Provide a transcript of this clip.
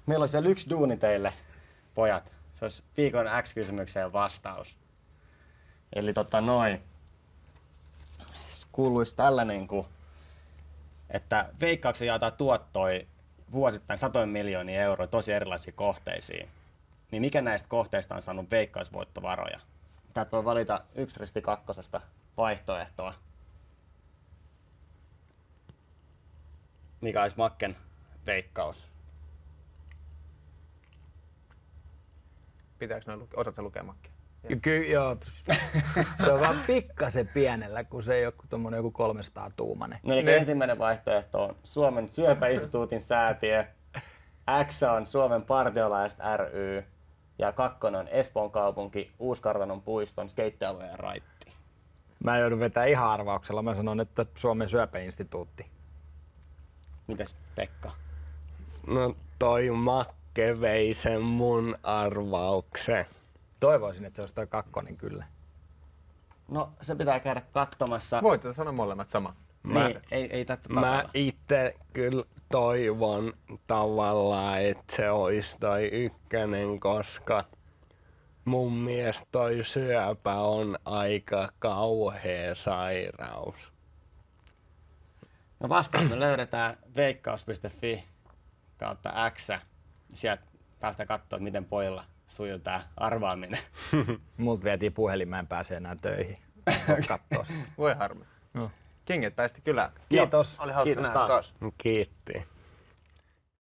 Meillä olisi vielä yksi duuni teille, pojat. Se olisi viikon X-kysymykseen vastaus. Eli kuuluisi tällainen, että Veikkauksen jaetaan tuottoi vuosittain satoja miljoonia euroa tosi erilaisiin kohteisiin. Niin mikä näistä kohteista on saanut veikkausvoittovaroja? Täältä voi valita 1/2 vaihtoehtoa. Mikä olisi Macken veikkaus? Pitääkö noin osaatko lukea Makkia? Kyllä, joo. Se on vaan pikkasen pienellä, kun se ei ole joku 300-tuumainen. No eli ensimmäinen vaihtoehto on Suomen syöpäinstituutin säätiö, X on Suomen partiolaiset ry ja 2 on Espoon kaupunki, Uuskartanon puiston skeittialue ja raitti. Mä joudun vetämään ihan arvauksella. Mä sanon, että Suomen syöpäinstituutti. Mites Pekka? No toi Makke vei sen mun arvauksen. Toivoisin, että se olisi toi 2 kyllä. No se pitää käydä katsomassa. Voitte sanoa molemmat sama. Niin, ei tätä Mä tavalla. itse kyllä toivon tavallaan, että se olisi toi 1, koska mun mielestä toi syöpä on aika kauhea sairaus. No vastaus me löydetään veikkaus.fi kautta X. Sieltä päästään katsoa, miten pojilla sujuu tää arvaaminen. Multa vietiin puhelin, mä en pääse enää töihin. Kattoo sitä. Voi harmi. No. Kinget päästi kylään. Kiitos. Oli hauska Kiitos nähdä taas. taas. Kiitti.